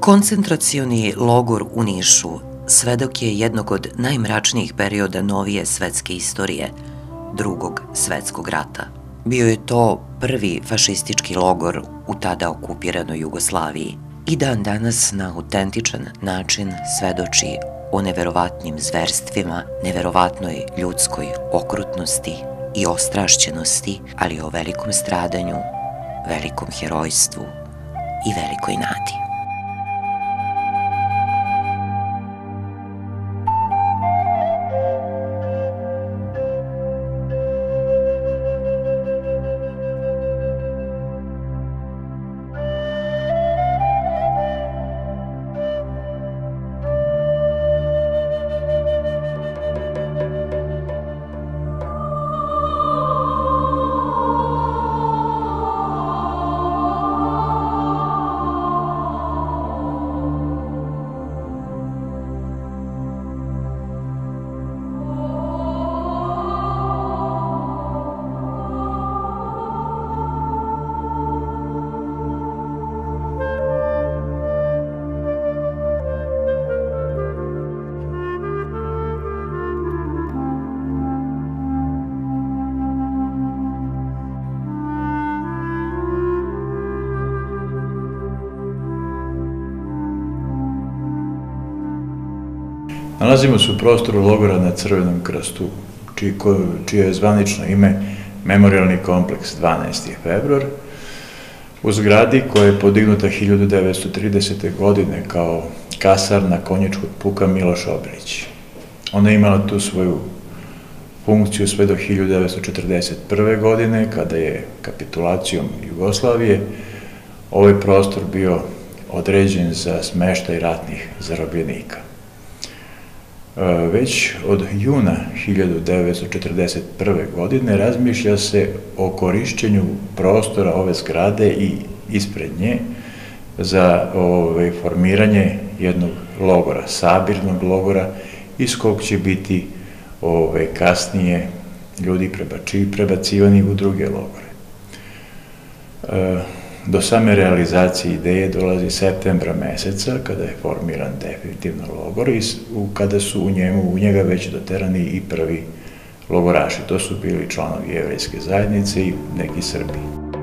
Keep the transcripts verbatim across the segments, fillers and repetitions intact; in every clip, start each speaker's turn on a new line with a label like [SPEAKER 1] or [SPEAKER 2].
[SPEAKER 1] Koncentracioni logor u Nišu svedok je jednog od najmračnijih perioda novije svetske istorije, Drugog svetskog rata. Bio je to prvi fašistički logor u tada okupiranoj Jugoslaviji i dan danas na autentičan način svedoči o neverovatnim zverstvima, neverovatnoj ljudskoj okrutnosti i ostrašćenosti, ali o velikom stradanju, velikom herojstvu i velikoj nadi.
[SPEAKER 2] Nalazimo se u prostoru logora na Crvenom krstu, čije je zvanično ime Memorijalni kompleks dvanaesti februar, u zgradi koja je podignuta hiljadu devetsto tridesete. godine kao kasarna konjičkog puka Miloš Obilić. Ona je imala tu svoju funkciju sve do hiljadu devetsto četrdeset prve. godine, kada je kapitulacijom Jugoslavije ovaj prostor bio određen za smeštaj ratnih zarobljenika. Već od juna hiljadu devetsto četrdeset prve. godine razmišlja se o korišćenju prostora ove zgrade i ispred nje za formiranje jednog logora, sabirnog logora, iz kog će biti kasnije ljudi prebacivani u druge logore. Do same realizacije ideje dolazi septembra meseca, kada je formiran definitivno logor i kada su u njemu, u njega već doterani i prvi logoraši. To su bili članovi jevrejske zajednice i neki Srbi.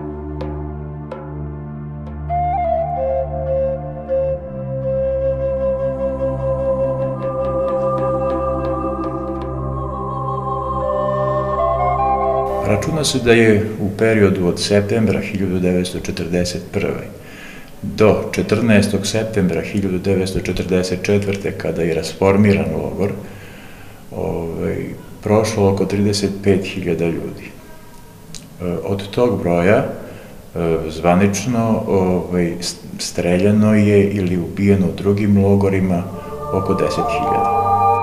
[SPEAKER 2] Računa se da je u periodu od septembra hiljadu devetsto četrdeset prve. do četrnaestog septembra hiljadu devetsto četrdeset četvrte. kada je rasformiran logor, prošlo oko trideset pet hiljada ljudi. Od tog broja zvanično streljano je ili ubijeno u drugim logorima oko deset hiljada.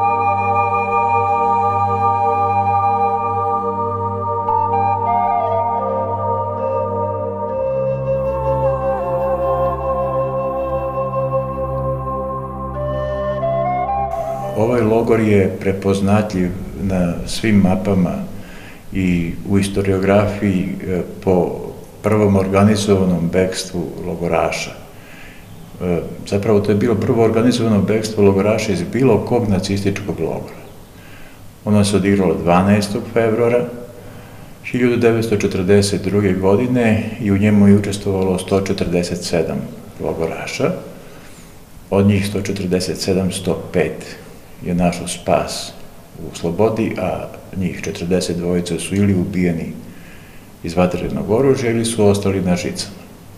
[SPEAKER 2] Ovaj logor je prepoznatljiv na svim mapama i u historiografiji po prvom organizovanom bekstvu logoraša. Zapravo to je bilo prvo organizovano bekstvo logoraša iz bilo kog nacističkog logora. Ono se odigralo dvanaestog februara hiljadu devetsto četrdeset druge. godine i u njemu je učestvovalo sto četrdeset sedam logoraša, od njih sto četrdeset sedam, sto pet je našao spas u slobodi, a njih četrdeset dvojica su ili ubijeni iz vatrenog oružja ili su ostali na žicama.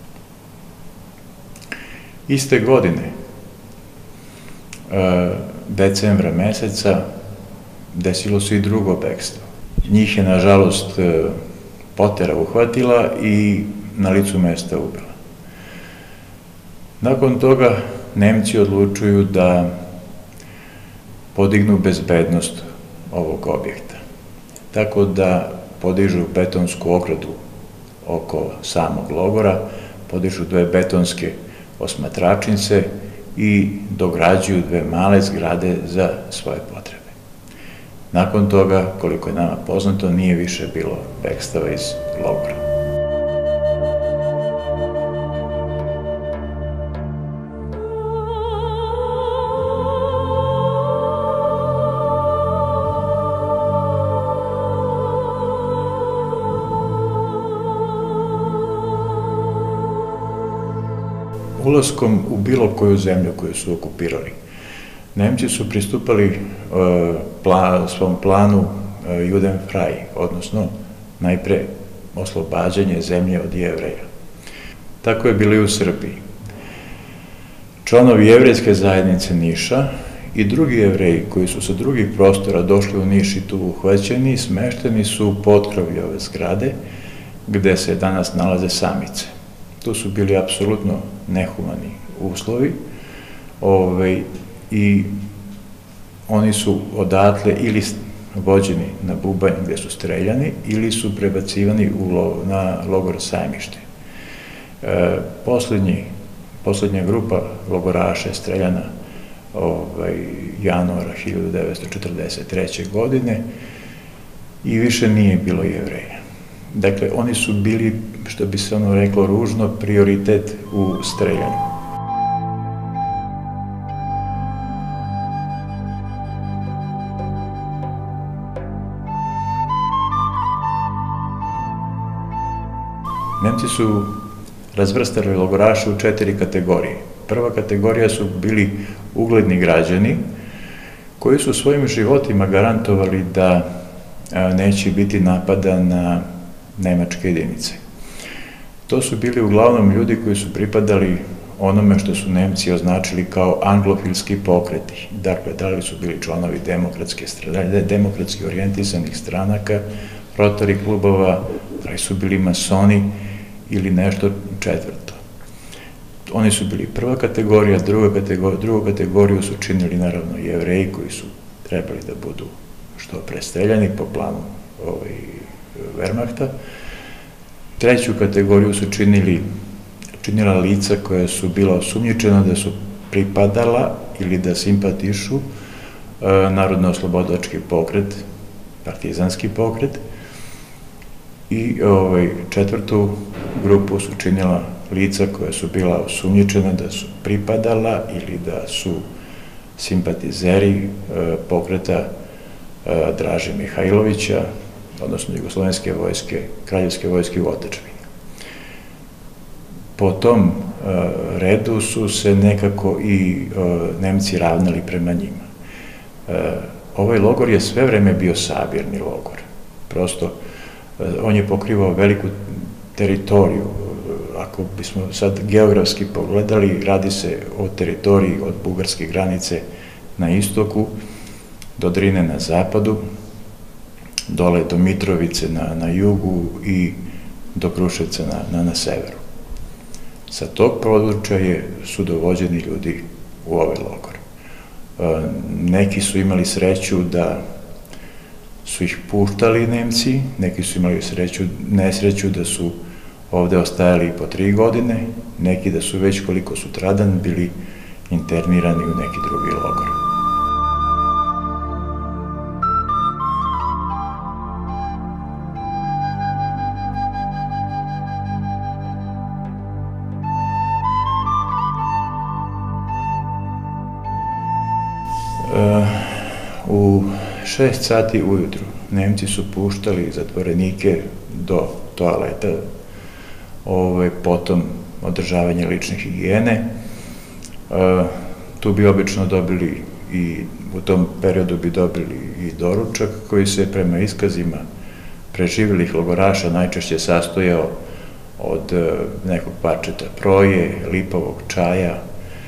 [SPEAKER 2] Iste godine, decembra meseca, desilo se i drugo bekstvo. Njih je, nažalost, potera uhvatila i na licu mesta ubila. Nakon toga Nemci odlučuju da podignu bezbednost ovog objekta. Tako da podižu betonsku ogradu oko samog logora, podižu dve betonske osmatračnice i dograđuju dve male zgrade za svoje potrebe. Nakon toga, koliko je nama poznato, nije više bilo bekstava iz logora. ulaskom u bilo koju zemlju koju su okupirali. Nemci su pristupali svom planu Judenfrei, odnosno najpre oslobađanje zemlje od Jevreja. Tako je bilo i u Srbiji. Članovi jevrejske zajednice Niša i drugi Jevreji koji su sa drugih prostora došli u Niš i tu uhvaćeni, smešteni su u potkrovlje ove zgrade, gde se danas nalaze samice. Tu su bili apsolutno nehumani uslovi i oni su odatle ili vođeni na Bubanj gde su streljani ili su prebacivani na logor Sajmište. Poslednja grupa logoraša je streljana januara hiljadu devetsto četrdeset treće. godine i više nije bilo Jevreja. Dakle, oni su bili, što bi se ono reklo ružno, prioritet u streljanju. Nemci su razvrstali logoraše u četiri kategorije. Prva kategorija su bili ugledni građani koji su svojim životima garantovali da neće biti napada na nemačke jedinice. To su bili uglavnom ljudi koji su pripadali onome što su Nemci označili kao anglofilski pokreti. Dakle, da li su bili članovi demokratski orijentisanih stranaka, Rotary klubova, da li su bili masoni ili nešto četvrto. Oni su bili prva kategorija, drugu kategoriju su činili naravno Jevreji koji su trebali da budu što pre streljani po planu Wehrmachta. Treću kategoriju su činila lica koja su bila osumnjičena da su pripadala ili da simpatišu narodno-oslobodački pokret, partizanski pokret. I četvrtu grupu su činila lica koja su bila osumnjičena da su pripadala ili da su simpatizeri pokreta Draže Mihajlovića, odnosno Jugoslovenske vojske, Kraljevske vojske u otadžbini. Po tom redu su se nekako i Nemci ravnali prema njima. Ovaj logor je sve vreme bio sabirni logor. Prosto, on je pokrivao veliku teritoriju. Ako bismo sad geografski pogledali, radi se o teritoriji od bugarske granice na istoku, do Drine na zapadu, dole do Mitrovice na jugu i do Kruševca na severu. Sa tog područja su dovođeni ljudi u ovaj logor. Neki su imali sreću da su ih puštali Nemci, neki su imali nesreću da su ovde ostajali po tri godine, neki da su već koliko sutradan bili internirani u neki drugi logor. U šest sati ujutru Nemci su puštali zatvorenike do toaleta, potom održavanje lične higijene. Tu bi obično dobili i u tom periodu bi dobili i doručak koji se prema iskazima preživjelih logoraša najčešće sastojao od nekog parčeta proje, lipovog čaja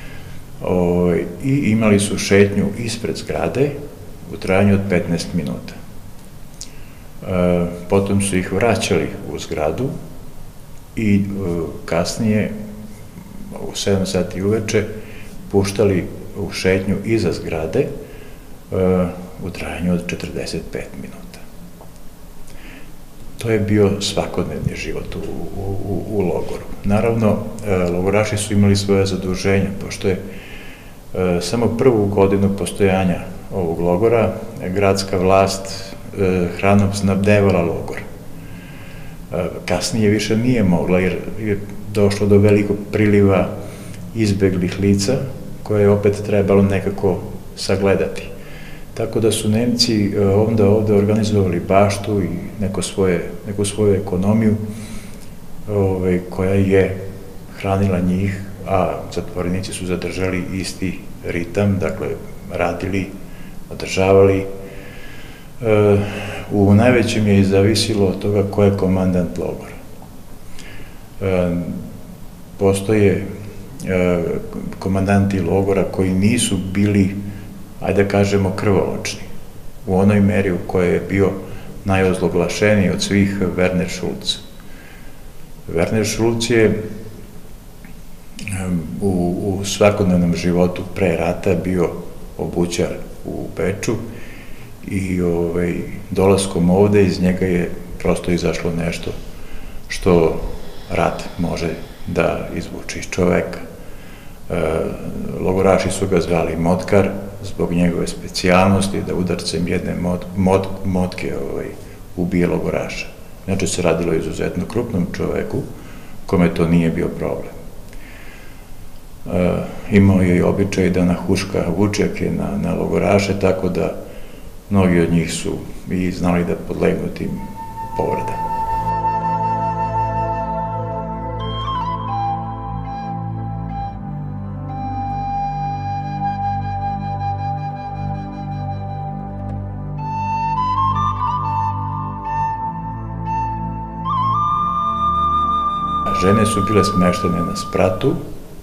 [SPEAKER 2] i imali su šetnju ispred zgrade u trajanju od petnaest minuta. Potom su ih vraćali u zgradu i kasnije u sedam sati uveče puštali u šetnju iza zgrade u trajanju od četrdeset pet minuta. To je bio svakodnevni život u logoru. Naravno, logoraši su imali svoje zaduženja, pošto je samo prvu godinu postojanja ovog logora gradska vlast hranom snabdevala logor. Kasnije više nije mogla jer je došlo do velikog priliva izbeglih lica koje je opet trebalo nekako sagledati. Tako da su Nemci onda ovde organizovali baštu i neku svoju ekonomiju koja je hranila njih, a zatvorenici su zadržali isti ritam, dakle radili, održavali. U najvećem je i zavisilo od toga ko je komandant logora. Postoje komandanti logora koji nisu bili, ajde da kažemo, krvoločni, u onoj meri u kojoj je bio najozloglašeniji od svih Werner Schulz. Werner Schulz je u, u svakodnevnom životu pre rata bio obućar u Beču i ovaj, dolaskom ovde iz njega je prosto izašlo nešto što rat može da izvuče iz čoveka. E, logoraši su ga zvali Motkar zbog njegove specijalnosti da udarcem jedne mod, mod, motke ovaj, ubije logoraša. Znači se radilo izuzetno krupnom čoveku kome to nije bio problem. E, imao je i običaj da nahuška vučjake na, na logoraše, tako da mnogi od njih su i znali da podlegnu tim povredama. Žene su bile smeštene na spratu.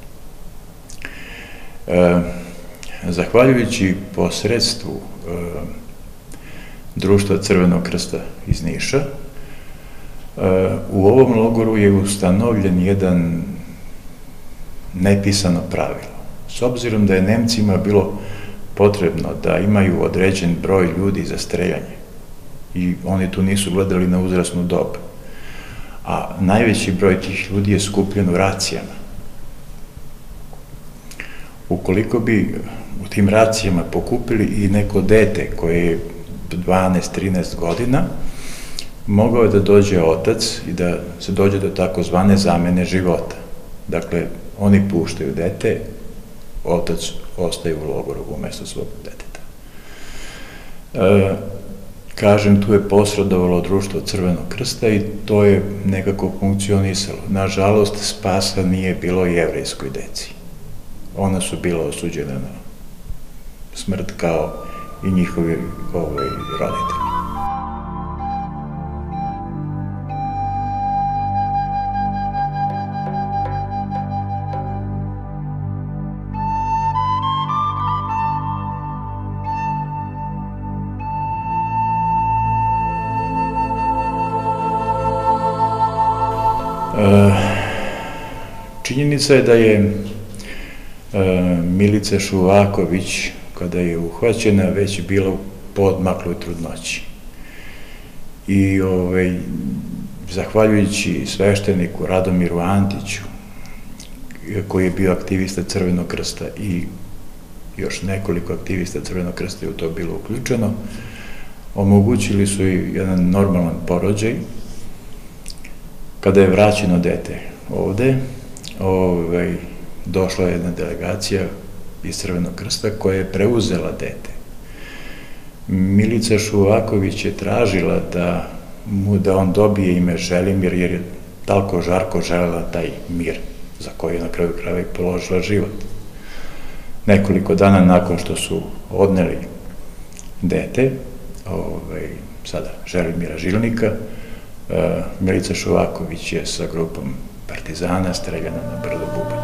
[SPEAKER 2] E, zahvaljujući posredstvu e, Društva Crvenog krsta iz Niša, e, u ovom logoru je ustanovljen jedan nepisano pravilo. S obzirom da je Nemcima bilo potrebno da imaju određen broj ljudi za streljanje i oni tu nisu gledali na uzrasnu dob, a najveći broj tih ljudi je skupljen u racijama. Ukoliko bi u tim racijama pokupili i neko dete koje je dvanaest trinaest godina, mogao je da dođe otac i da se dođe do takozvane zamene života. Dakle, oni puštaju dete, otac ostaje u logoru umesto svog deteta. E, Kažem, tu je posredovalo Društvo Crvenog krsta i to je nekako funkcionisalo. Nažalost, spasa nije bilo jevrejskoj deci. Ona su bila osuđena na smrt kao i njihovi ovaj, roditelji. Činjenica je da je Milica Šuvaković, kada je uhvaćena, već bila u poodmakloj trudnoći. I ovaj, zahvaljujući svešteniku Radomiru Antiću, koji je bio aktivista Crvenog krsta i još nekoliko aktivista Crvenog krsta je u to bilo uključeno, omogućili su i jedan normalan porođaj. Kada je vraćeno dete ovde, ovaj, došla je jedna delegacija iz Crvenog krsta koja je preuzela dete. Milica Šuvaković je tražila da, mu, da on dobije ime Želimir, jer je talko žarko želela taj mir za koji je na kraju krajeva i položila život. Nekoliko dana nakon što su odneli dete, ovaj, sada Želimira Žilnika, Milica Šuvaković je sa grupom partizana streljana na brdo Bubanj.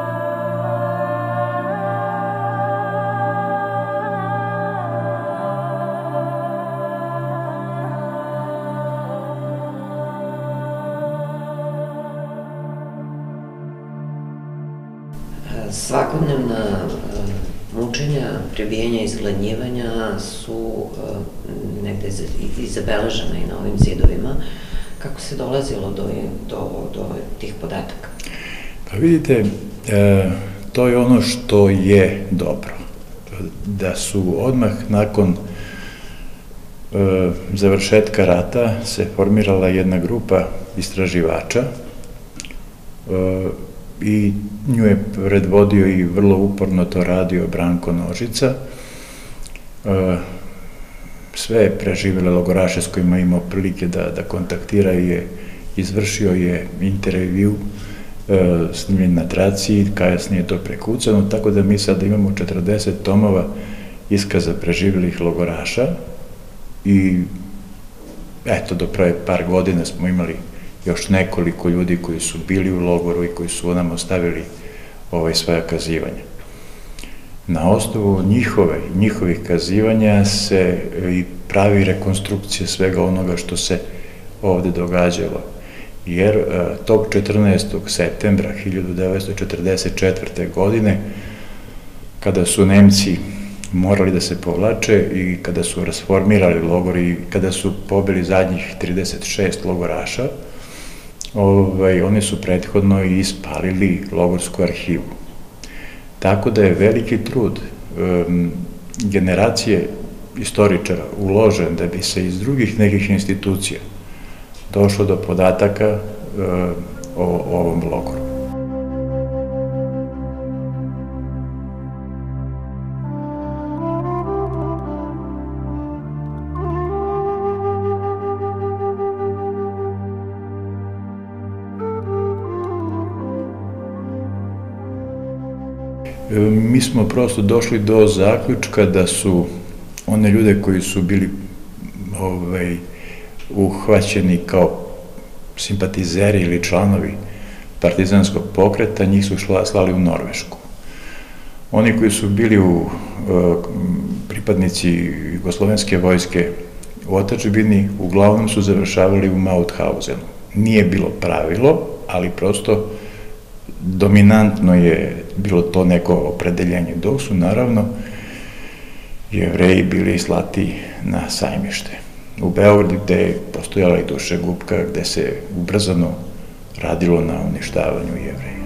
[SPEAKER 1] Svakodnevna mučenja, prebijanja i izgladnjivanja su negde i zabeležena i na ovim zidovima. Kako se dolazilo do, do, do tih podataka?
[SPEAKER 2] Pa vidite, e, to je ono što je dobro. Da su odmah nakon e, završetka rata se formirala jedna grupa istraživača e, i nju je predvodio i vrlo uporno to radio Branko Nožica. E, sve preživele logoraše s kojima imao prilike da, da kontaktira je, izvršio je intervju snimljen na traci, kasnije je to prekucano, tako da mi sada imamo četrdeset tomova iskaza preživjelih logoraša i eto, do pre par godina smo imali još nekoliko ljudi koji su bili u logoru i koji su nam ostavili ovaj, svoja kazivanja. Na osnovu njihove, njihovih kazivanja se i pravi rekonstrukcija svega onoga što se ovde događalo. Jer tog četrnaestog septembra hiljadu devetsto četrdeset četvrte. godine, kada su Nemci morali da se povlače i kada su rasformirali logor i kada su pobili zadnjih trideset šest logoraša, ovaj, oni su prethodno i ispalili logorsku arhivu. Tako da je veliki trud um, generacije istoričara uložen da bi se iz drugih nekih institucija došlo do podataka um, o, o ovom logoru. Mi smo prosto došli do zaključka da su one ljude koji su bili ovaj, uhvaćeni kao simpatizeri ili članovi partizanskog pokreta, njih su slali u Norvešku. Oni koji su bili u pripadnici jugoslovenske vojske u otadžbini, uglavnom su završavali u Mauthausenu. Nije bilo pravilo, ali prosto dominantno je bilo to neko opredeljenje, dok su naravno Jevreji bili slati na sajmište. U Beogradu gde je postojala i dušegupka, gde se ubrzano radilo na uništavanju Jevreja.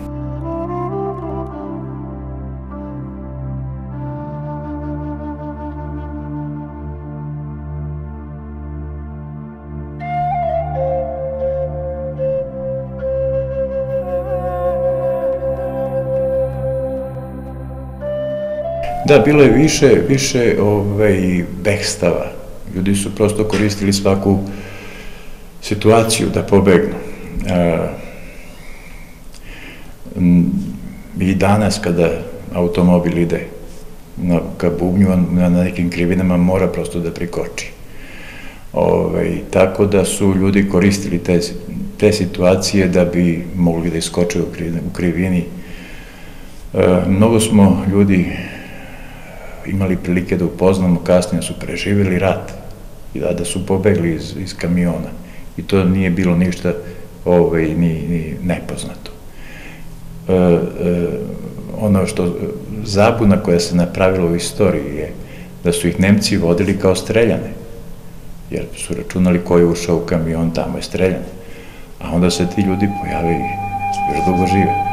[SPEAKER 2] Da, bilo je više, više ovaj, bekstava. Ljudi su prosto koristili svaku situaciju da pobegnu. E, I danas kada automobil ide na, ka bubnju, on na nekim krivinama mora prosto da prikoči. Ovaj, tako da su ljudi koristili te, te situacije da bi mogli da iskoče u krivini. E, mnogo smo ljudi imali prilike da upoznamo, kasnije su preživjeli rat i da, da su pobegli iz, iz kamiona. I to nije bilo ništa ovaj, ni, ni nepoznato. E, e, ono što, zabuna koja se napravila u istoriji je da su ih Nemci vodili kao streljane, jer su računali ko je ušao u kamion, tamo je streljan. A onda se ti ljudi pojave i još dugo žive.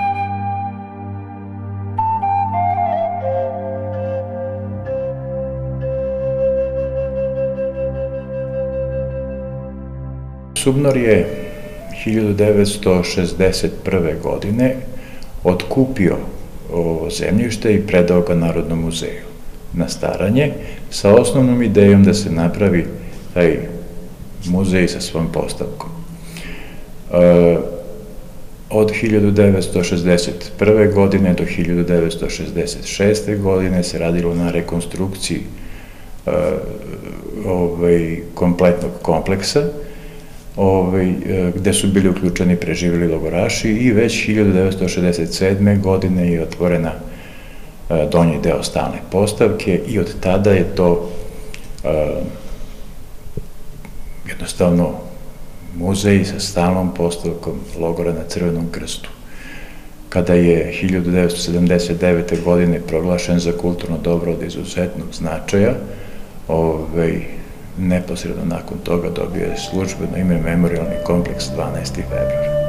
[SPEAKER 2] Subnor je hiljadu devetsto šezdeset prve. godine otkupio ovo zemljište i predao ga Narodnom muzeju na staranje sa osnovnom idejom da se napravi taj muzej sa svom postavkom. E, od hiljadu devetsto šezdeset prve. godine do hiljadu devetsto šezdeset šeste. godine se radilo na rekonstrukciji e, ovaj, kompletnog kompleksa, Ovaj, gde su bili uključeni preživjeli logoraši i već hiljadu devetsto šezdeset sedme. godine je otvorena donji deo stalne postavke i od tada je to a, jednostavno muzej sa stalnom postavkom logora na Crvenom krstu. Kada je hiljadu devetsto sedamdeset devete. godine proglašen za kulturno dobro od izuzetnog značaja, ovaj, neposredno nakon toga dobio je službeno ime Memorijalni kompleks dvanaesti februar.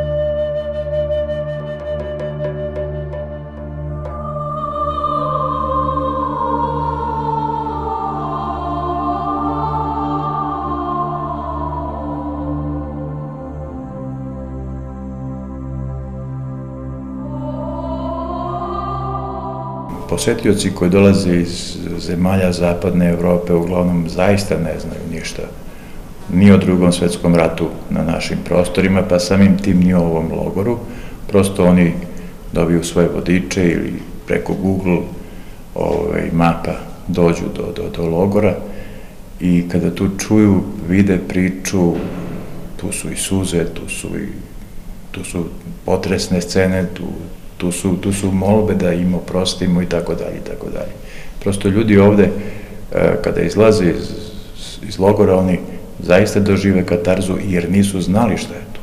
[SPEAKER 2] Posetioci koji dolaze iz zemalja zapadne Evrope uglavnom zaista ne znaju ništa ni o Drugom svetskom ratu na našim prostorima, pa samim tim ni o ovom logoru. Prosto oni dobiju svoje vodiče ili preko Google ovaj, mapa dođu do, do, do logora i kada tu čuju, vide priču, tu su i suze, tu su i tu su potresne scene, tu, tu, su, tu su molbe da im oprostimo i tako dalje i tako dalje. Prosto ljudi ovde, kada izlaze iz, iz logora, oni zaista dožive katarzu jer nisu znali šta je to.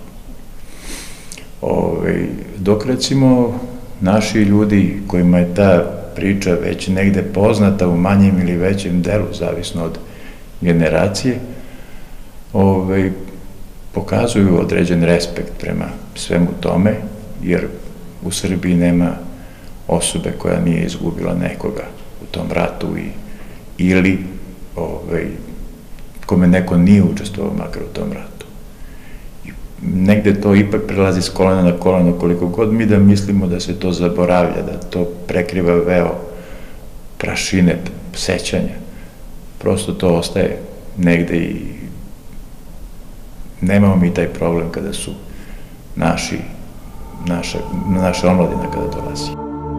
[SPEAKER 2] Ove, dok recimo naši ljudi kojima je ta priča već negde poznata u manjem ili većem delu, zavisno od generacije, ove, pokazuju određen respekt prema svemu tome, jer u Srbiji nema osobe koja nije izgubila nekoga u tom ratu i, ili ove, kome neko nije učestvovao makar u tom ratu. I negde to ipak prelazi s kolena na koleno, koliko god mi da mislimo da se to zaboravlja, da to prekriva veo prašine, sećanja. Prosto to ostaje negde i nemamo mi taj problem kada su naši, naša, naša omladina kada dolazi.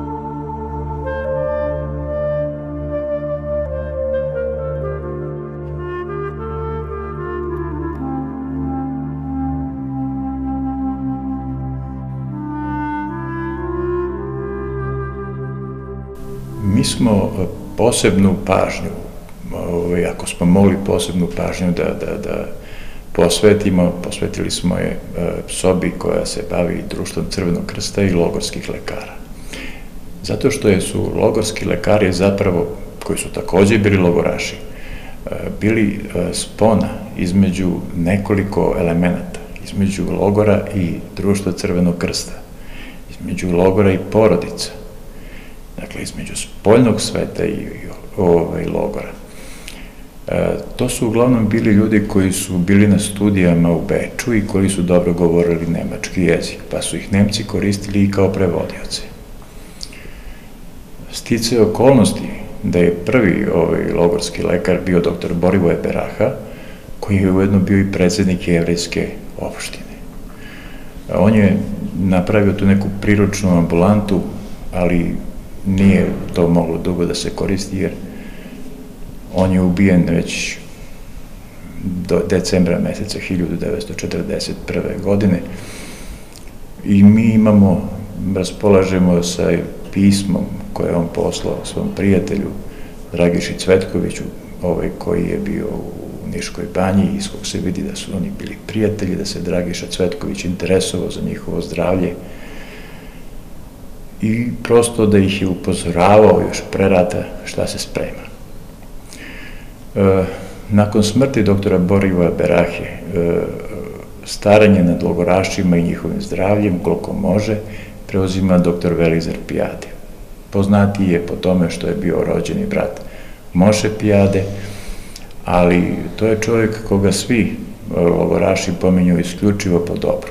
[SPEAKER 2] Mi smo posebnu pažnju, ako smo mogli posebnu pažnju da, da, da posvetimo, posvetili smo je sobi koja se bavi društvom Crvenog krsta i logorskih lekara. Zato što su logorski lekari zapravo, koji su takođe bili logoraši, bili spona između nekoliko elemenata, između logora i društva Crvenog krsta, između logora i porodica, dakle između spoljnog sveta i ovaj, logora. E, to su uglavnom bili ljudi koji su bili na studijama u Beču i koji su dobro govorili nemački jezik, pa su ih Nemci koristili i kao prevodioce. Stice okolnosti da je prvi ovaj, logorski lekar bio doktor Borivoje Beraha, koji je ujedno bio i predsednik jevrejske opštine. On je napravio tu neku priručnu ambulantu, ali nije to moglo dugo da se koristi, jer on je ubijen već do decembra meseca hiljadu devetsto četrdeset prve. godine i mi imamo, raspolažemo sa pismom koje je on poslao svom prijatelju Dragiši Cvetkoviću, ovaj koji je bio u Niškoj banji, iz kog se vidi da su oni bili prijatelji, da se Dragiša Cvetković interesovao za njihovo zdravlje i prosto da ih je upozoravao još pre rata šta se sprema. E, nakon smrti doktora Borivoja Berahe, e, staranje nad logorašima i njihovim zdravljem, koliko može, preuzima doktor Velizar Pijade. Poznati je po tome što je bio rođeni brat Moše Pijade, ali to je čovjek koga svi logoraši pominju isključivo po dobru.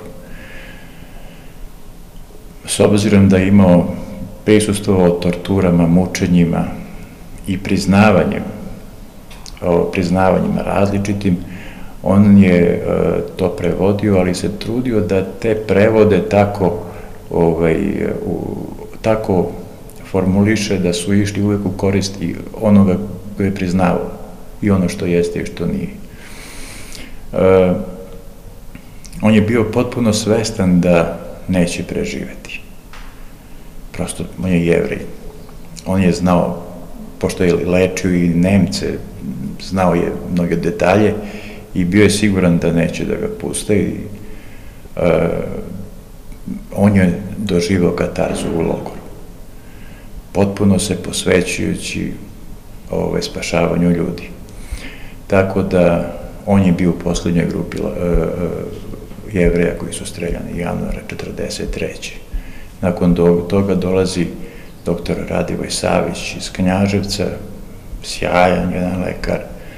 [SPEAKER 2] S obzirom da je imao prisustvo o torturama, mučenjima i priznavanjem, o priznavanjima različitim, on je to prevodio, ali se trudio da te prevode tako, ovaj, u, tako formuliše da su išli uvek u korist i onoga koji je priznavao i ono što jeste i što nije. E, on je bio potpuno svestan da neće preživeti. Prosto, on je Jevrej. On je znao, pošto je lečio i Nemce, znao je mnoge detalje i bio je siguran da neće da ga puste i uh, on je doživao katarzu u logoru. Potpuno se posvećujući ove, spašavanju ljudi. Tako da on je bio u poslednjoj grupi uh, uh, Jevreja koji su streljani januara četrdeset treće. Nakon toga dolazi doktor Radivoj Savić iz Knjaževca, sjajan jedan lekar,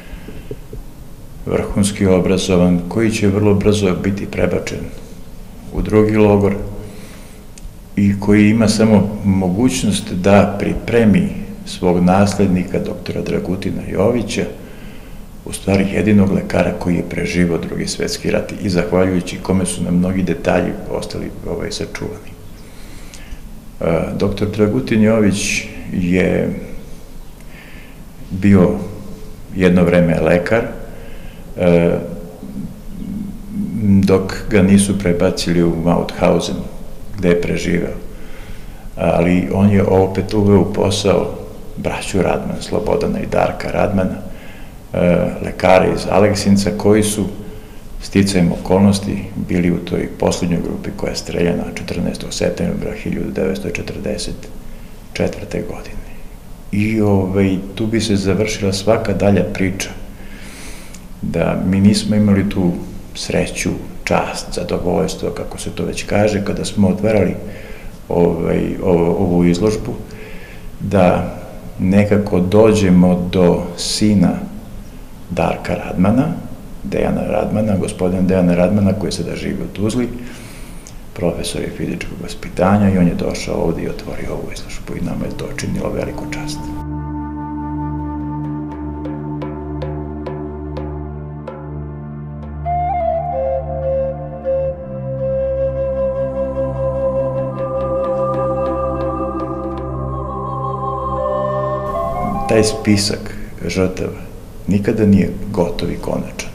[SPEAKER 2] vrhunski obrazovan, koji će vrlo brzo biti prebačen u drugi logor i koji ima samo mogućnost da pripremi svog naslednika, doktora Dragutina Jovića, u stvari jedinog lekara koji je preživao Drugi svetski rat i zahvaljujući kome su nam mnogi detalji ostali ovaj, sačuvani. Doktor Dragutin Jović je bio jedno vreme lekar, dok ga nisu prebacili u Mauthausen, gde je preživeo. Ali on je opet uveo u posao braću Radman, Slobodana i Darka Radmana, lekara iz Aleksinca, koji su sticajem okolnosti bili u toj poslednjoj grupi koja je streljana četrnaestog septembra hiljadu devetsto četrdeset četvrte. godine. I ovaj, tu bi se završila svaka dalja priča, da mi nismo imali tu sreću, čast, zadovoljstvo, kako se to već kaže, kada smo otvarali ovaj, ovu izložbu, da nekako dođemo do sina Darka Radmana, Dejana Radmana, gospodina Dejana Radmana, koji sada živi u Tuzli, profesor je fizičkog vaspitanja, i on je došao ovde i otvorio ovu izložbu i nama je to činilo veliku čast. Taj spisak žrtava nikada nije gotov i konačan.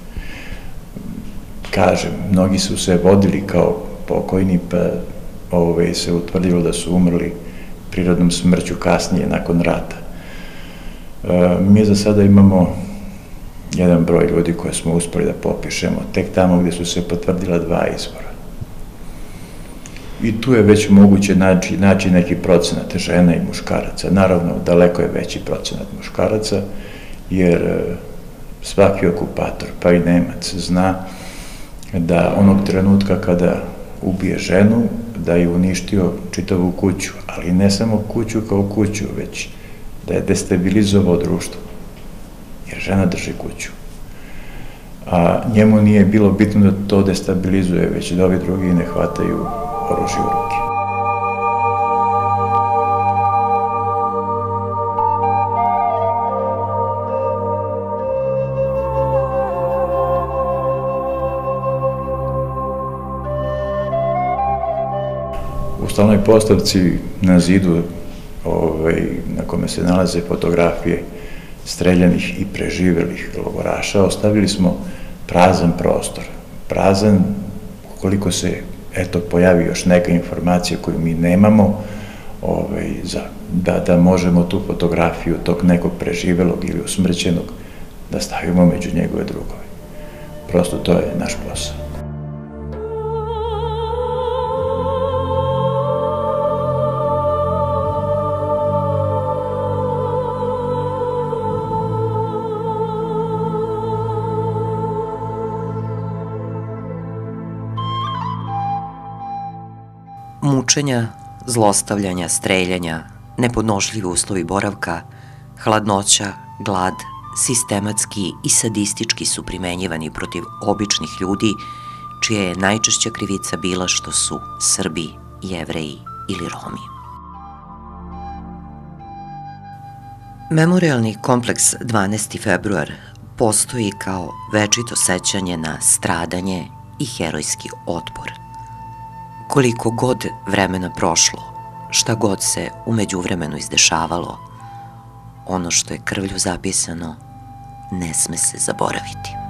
[SPEAKER 2] Kažem, mnogi su se vodili kao pokojni, pa ove, se utvrdilo da su umrli prirodnom smrću kasnije, nakon rata. E, mi za sada imamo jedan broj ljudi koje smo uspeli da popišemo, tek tamo gde su se potvrdila dva izvora. I tu je već moguće naći, naći neki procenat žena i muškaraca. Naravno, daleko je veći procenat muškaraca, jer svaki okupator, pa i Nemac, zna da onog trenutka kada ubije ženu, da je uništio čitavu kuću, ali ne samo kuću kao kuću, već da je destabilizovao društvo, jer žena drži kuću. A njemu nije bilo bitno da to destabilizuje, već da ovi drugi ne hvataju oružje u ruke. U stalnoj postavci na zidu na kome se nalaze fotografije streljanih i preživelih logoraša ostavili smo prazan prostor. Prazan ukoliko se eto pojavi još neka informacija koju mi nemamo, da možemo tu fotografiju tog nekog preživelog ili usmrćenog da stavimo među njegove drugove. Prosto to je naš posao.
[SPEAKER 1] Mučenja, zlostavljanja, streljanja, nepodnošljivi uslovi boravka, hladnoća, glad, sistematski i sadistički su primenjivani protiv običnih ljudi, čija je najčešća krivica bila što su Srbi, Jevreji ili Romi. Memorialni kompleks dvanaesti februar postoji kao večito sećanje na stradanje i herojski otpor. Koliko god vremena prošlo, šta god se u međuvremenu izdešavalo, ono što je krvlju zapisano ne sme se zaboraviti.